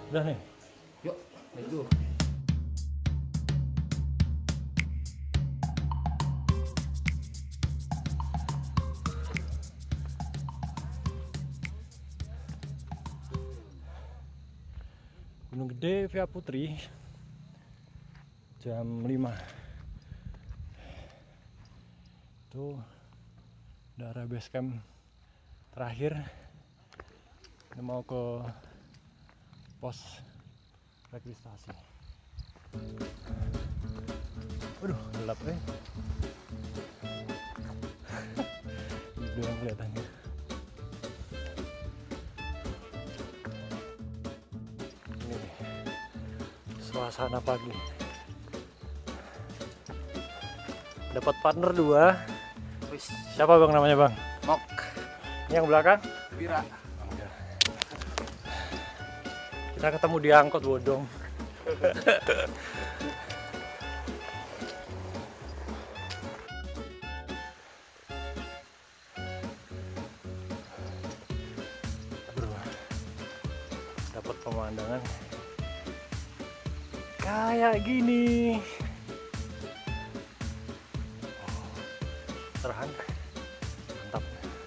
Udah nih. Yuk, let's go. Gunung Gede Via Putri jam 5 itu daerah base camp terakhir. Ini mau ke pos registrasi. Waduh, gelap ya. Ini doang kelihatannya. Ini nih, suasana pagi. Dapat partner 2. Wis, Siapa bang namanya bang? Mok, Ini yang belakang? Bira. Kita ketemu di angkot bodong. Bro, dapat pemandangan kayak gini. Serahan, mantap.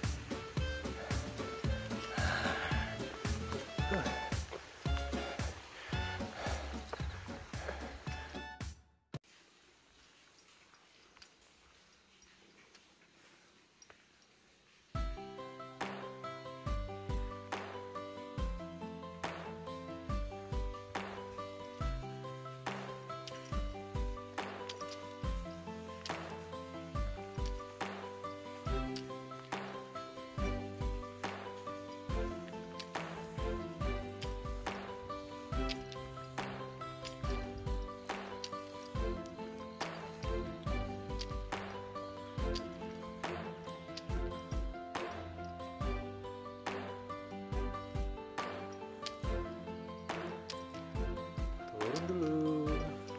Turun dulu.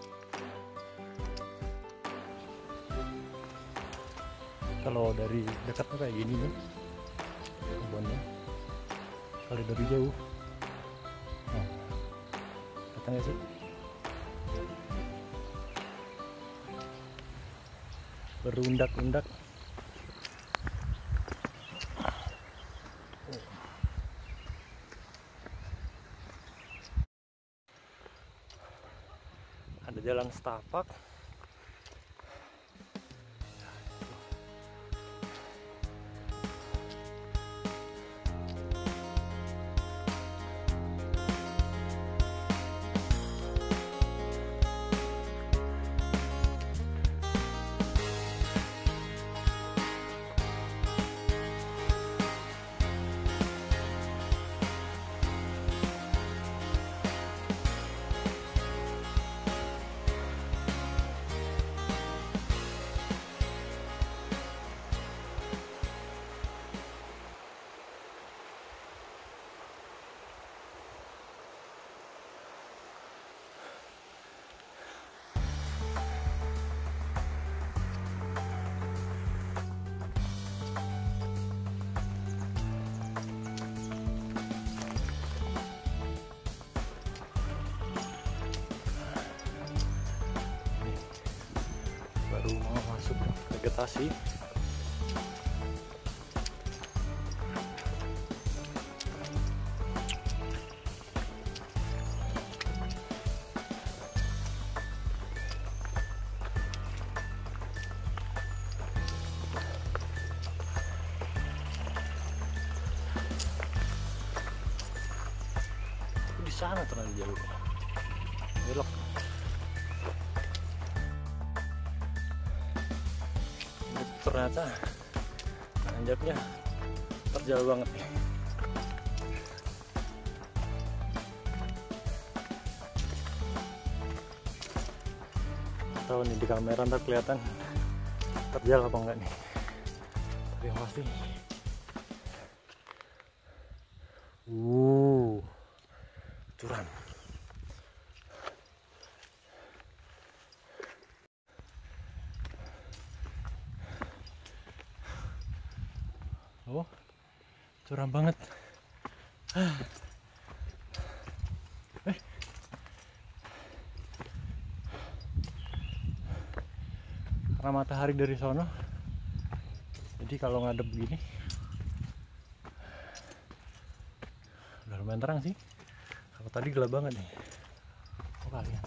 Kalau dari dekat tuh kayak gini nih kebunnya. Kalau dari jauh, nah, kelihatan nggak sih? Berundak-undak. Ada jalan setapak. Baru mau masuk vegetasi. Di sana terlalu jauh. Belok. Ternyata nanjaknya terjal banget nih. Tahu nih di kamera ntar kelihatan terjal apa enggak nih, tapi yang pasti curam. Oh, curam banget. karena matahari dari sono. Jadi kalau ngadep begini udah lumayan terang sih. Kalau tadi gelap banget nih. Oh kalian.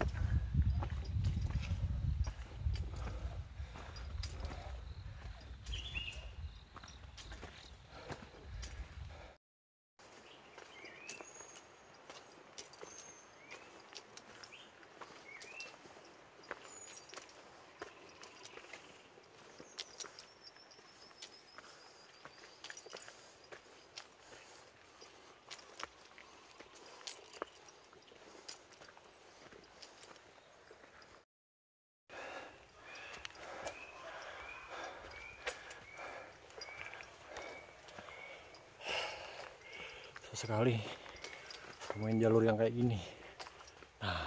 Sekali main jalur yang kayak gini. Nah,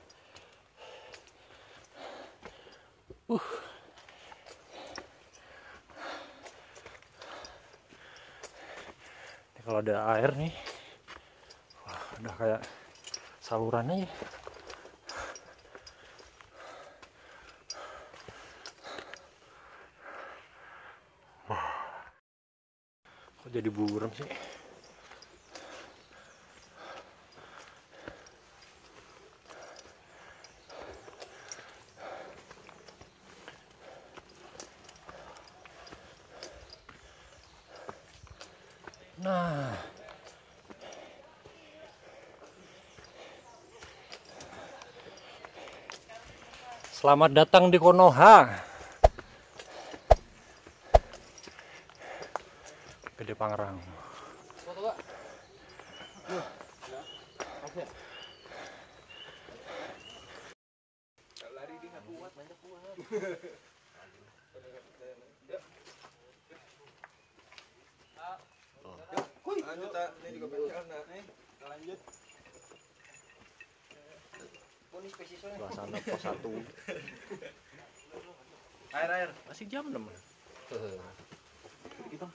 ini kalau ada air nih, wah, udah kayak saluran aja. Wah, kok jadi buram sih? Nah, selamat datang di Konoha, Gede Pangerang. Lanjut. Suasana pos 1. Air. Masih jam 6. Gitu.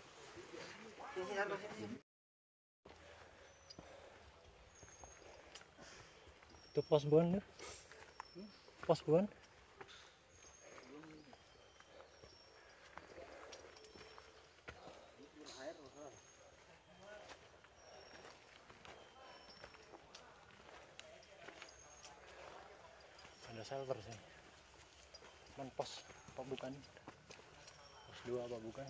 Itu pos buan ya? Pos buan? Ada shelter sih. Cuman pos apa bukan? Pos 2 apa bukan?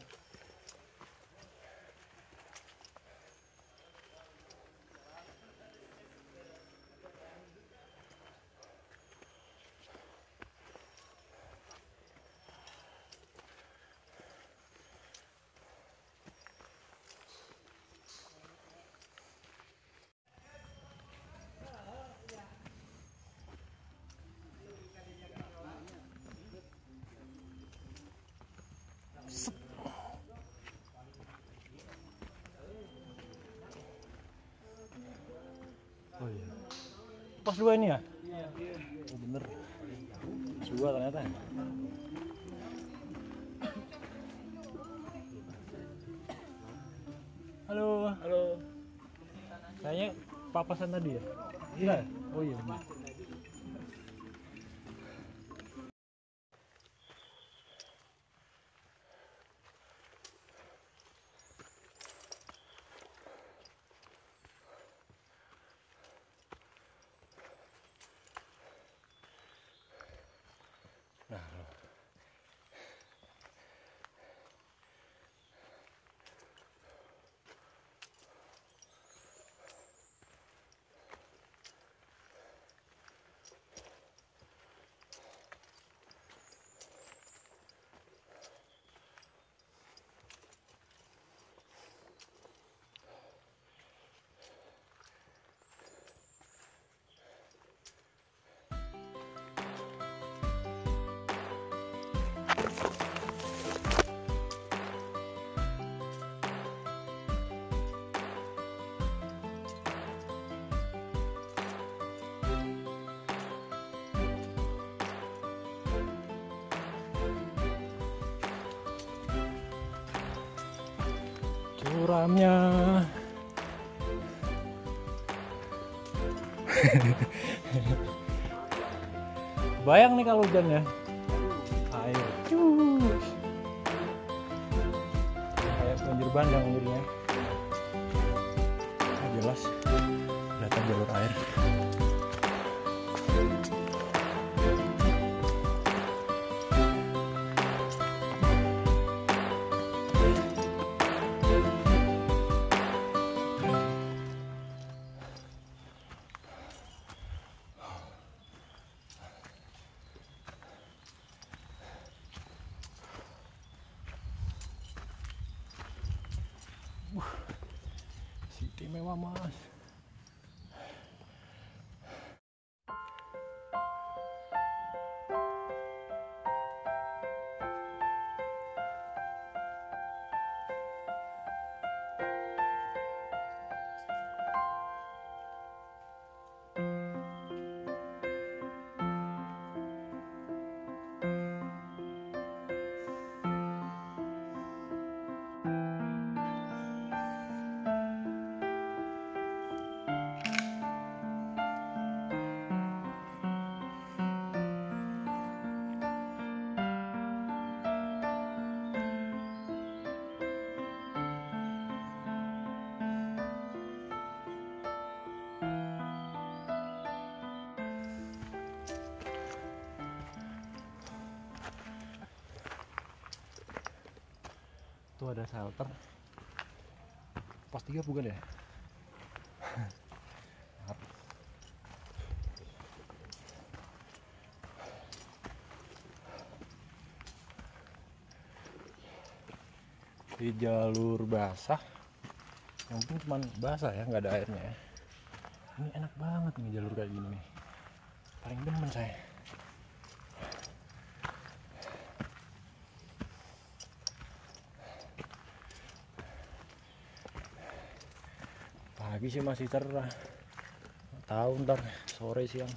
Oh iya. Pos 2 ini ya? Iya. Oh, bener. Pos 2 ternyata. Halo. Halo. Kayaknya papasan tadi ya? Iya. Oh iya. Bener. Nah, curamnya. Bayang nih kalau hujan ya. Air. berbandang jadinya. Nah, jelas kelihatan jalur air. Istimewa mas. Tuh ada shelter. Pos 3 bukan ya? Maaf. Di jalur basah. Yang penting cuma basah ya, nggak ada airnya ya. Ini enak banget nih jalur kayak gini nih. Paling demen saya. Pagi sih masih cerah, nggak tahu ntar sore siang.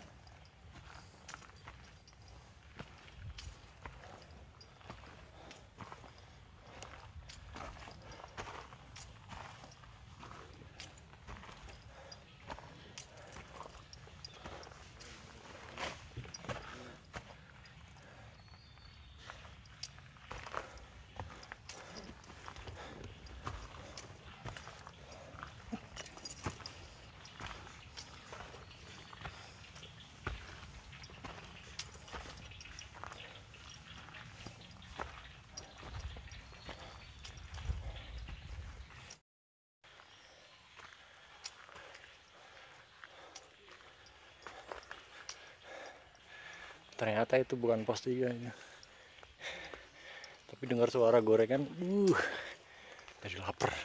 Ternyata itu bukan pos 3 ya. Tapi dengar suara gorengan, jadi lapar.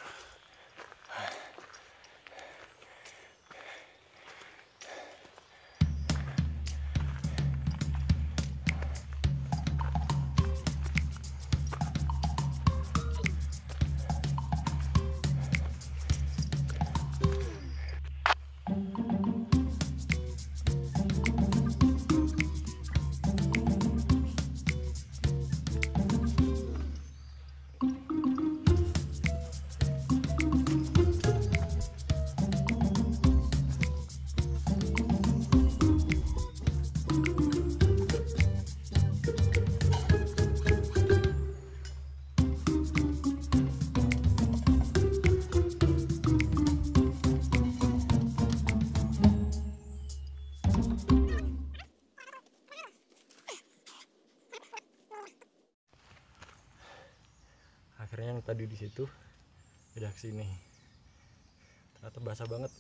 Akhirnya yang tadi di situ pindah ke sini. Ternyata basah banget.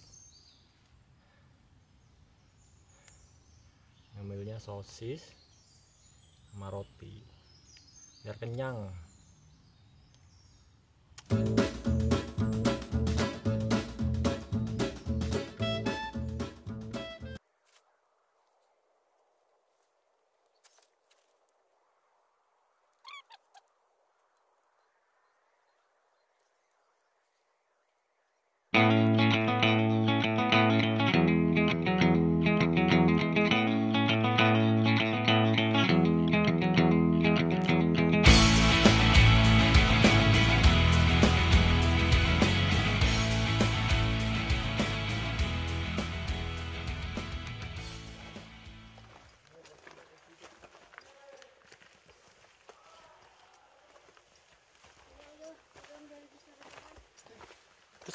Ngambilnya sosis sama roti biar kenyang.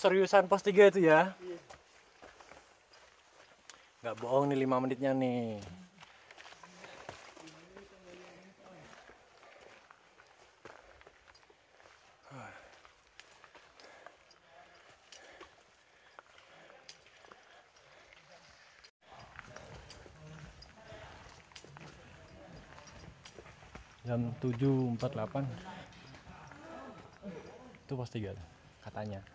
keseriusan pos 3 itu ya. Nggak bohong nih 5 menitnya nih. Jam 7.48 itu pos 3 katanya.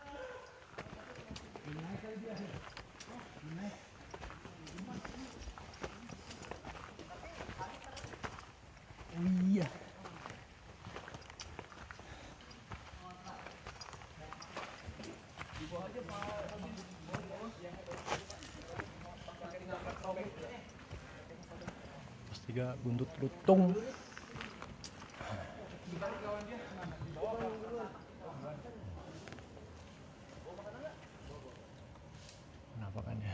Iya. Pos 3 buntut lutung. Penampakannya.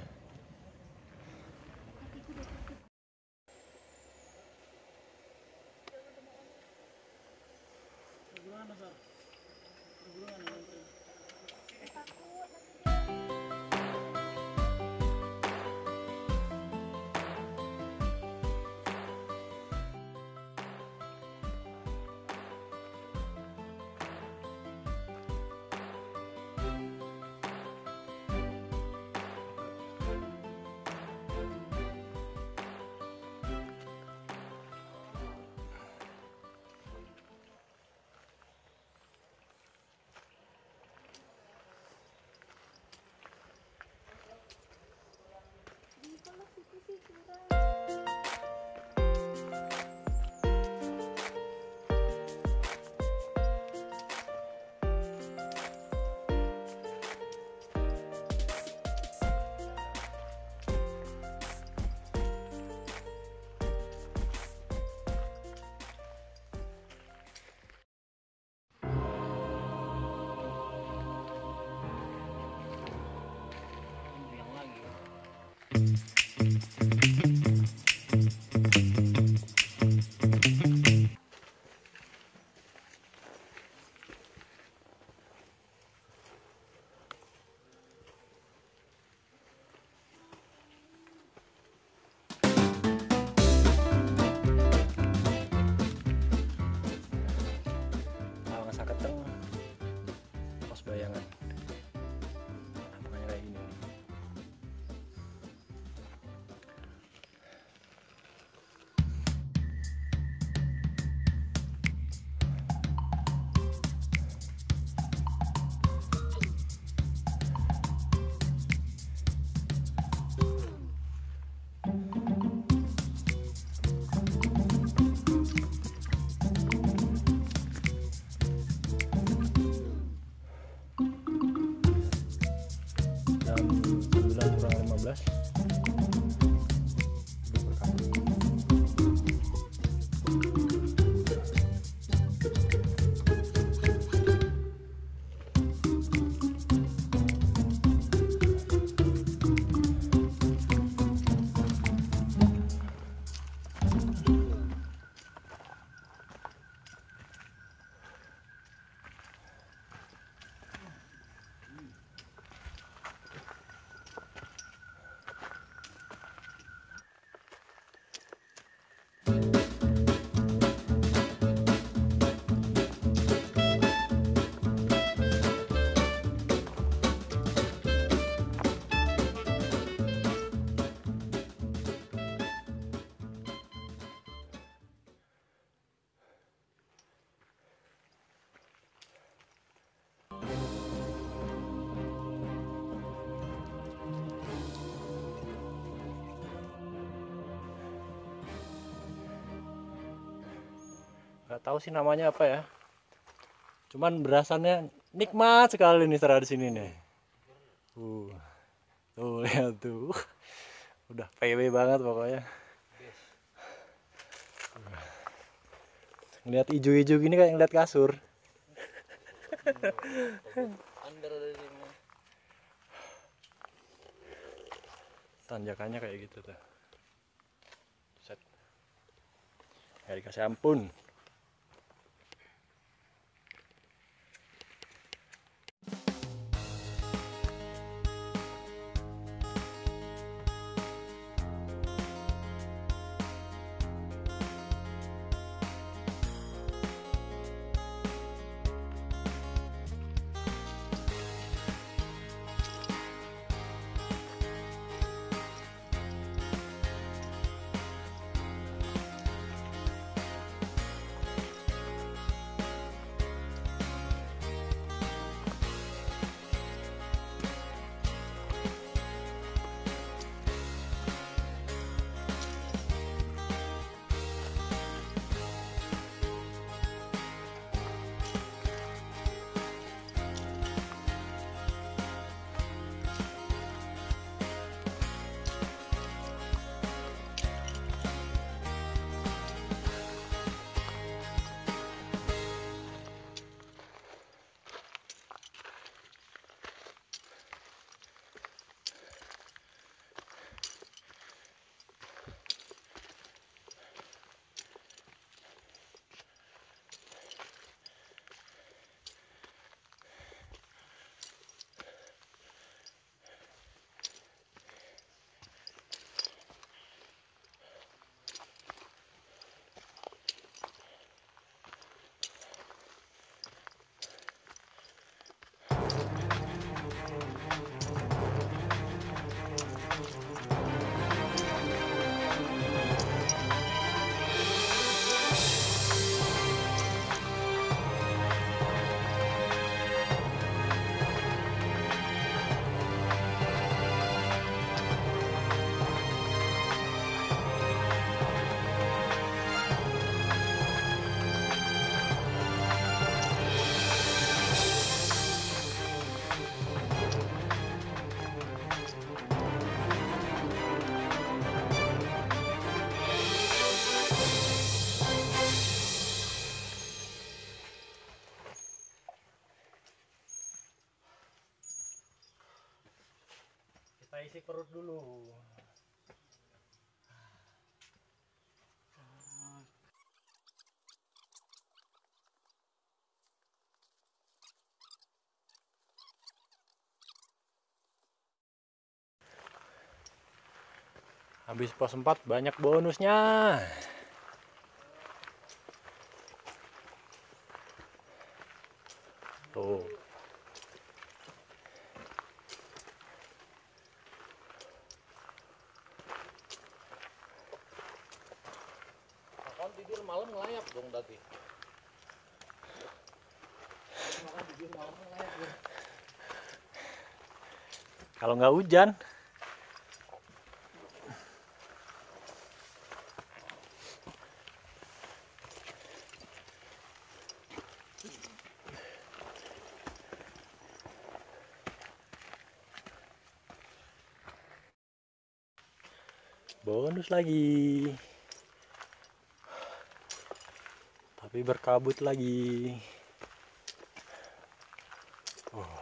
Keteng pos bayangan. Penampakannya kayak gini. Jam 9.15 Gak tahu sih namanya apa ya. Cuman berasannya nikmat sekali nih setelah di sini nih. Tuh lihat tuh. Udah PW banget pokoknya. Ngeliat ijo-ijo gini kayak ngeliat kasur. Tanjakannya kayak gitu tuh. Set. Gak dikasih ampun. isi perut dulu. Habis pos 4 banyak bonusnya. Tuh. Makan tidur malam ngelayap dong tadi. Makan tidur malam ngelayap dong. Kalau nggak hujan, bonus lagi. Tapi berkabut lagi. Oh.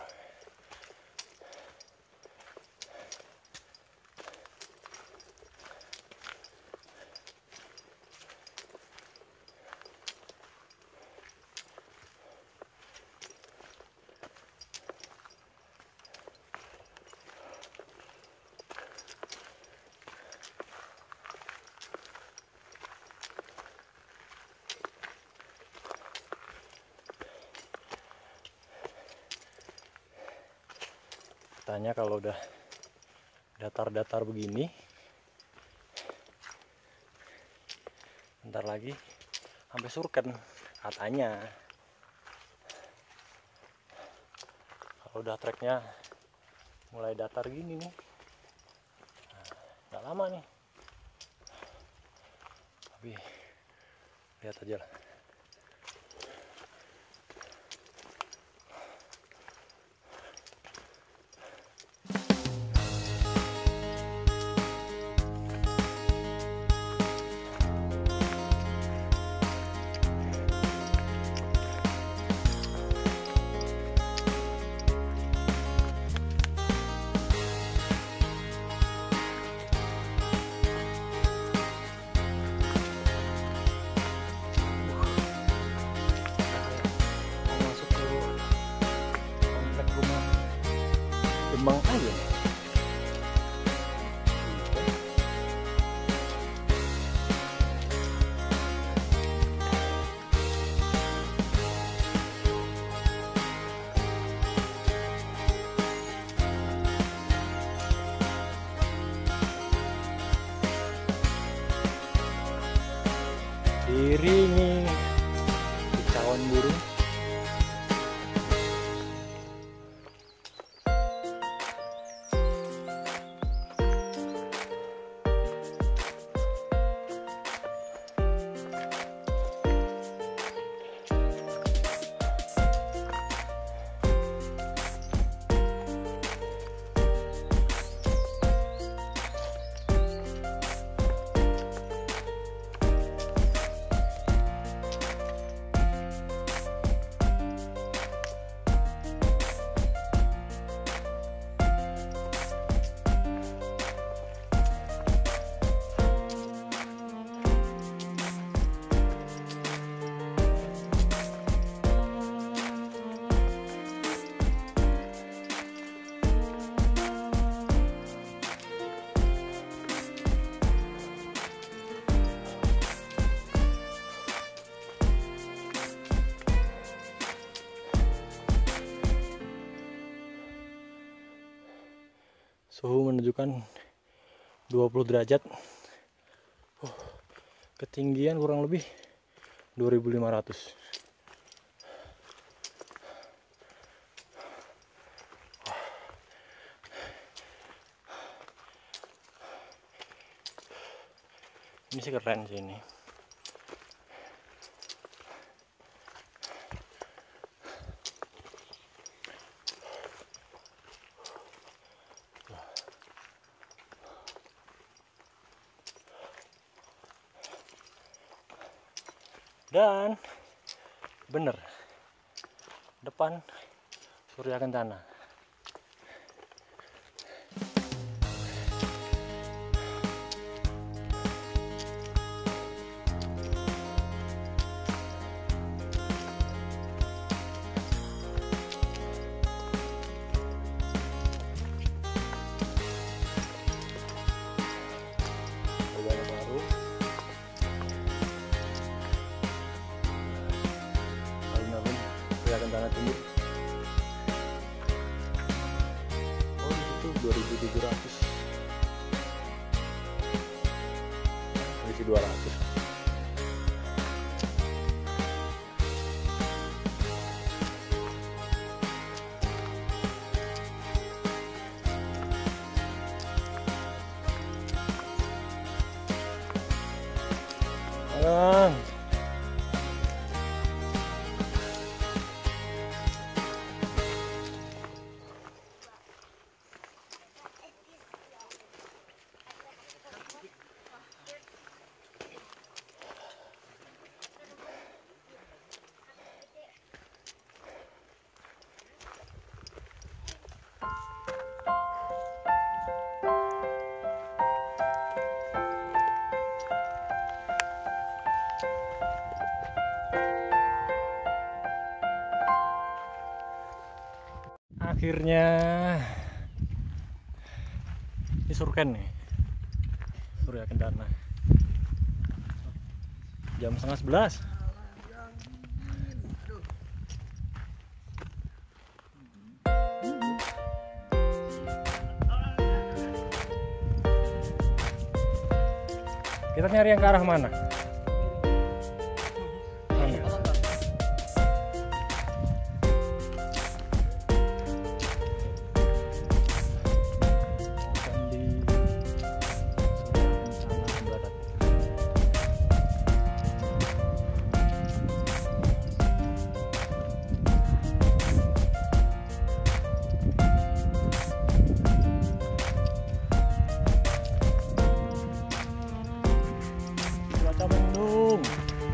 Katanya kalau udah datar-datar begini, bentar lagi sampai surken katanya. Kalau udah treknya mulai datar gini nih, nggak lama nih. Tapi lihat aja lah. Demang aja. Diringi kicauan burung. Suhu menunjukkan 20 derajat. Ketinggian kurang lebih 2500. Ini sih keren sih ini. Dan bener, depan Surya Kencana. Celana Tinggi. Oh di situ 2.700. Isi 200. Bang. Akhirnya di Surken nih, Surya Kendana. Jam 10:30. Kita nyari yang ke arah mana? Cuaca mendung.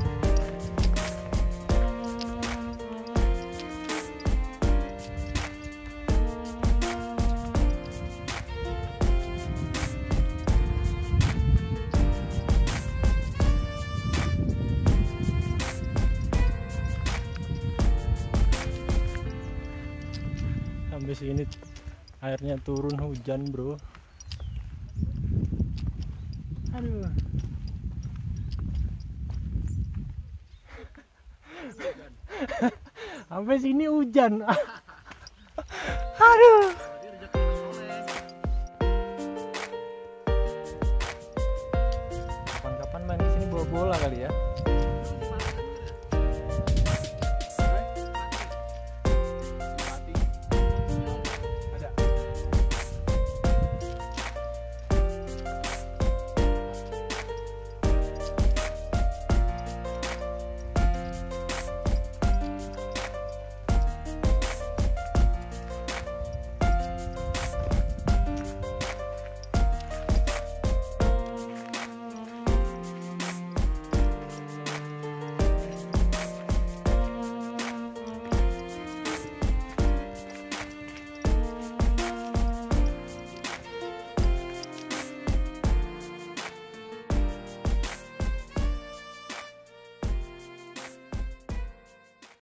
Sampai sini airnya turun, hujan bro. Aduh. Sampai sini hujan. Aduh. Kapan-kapan main di sini bawa bola kali ya.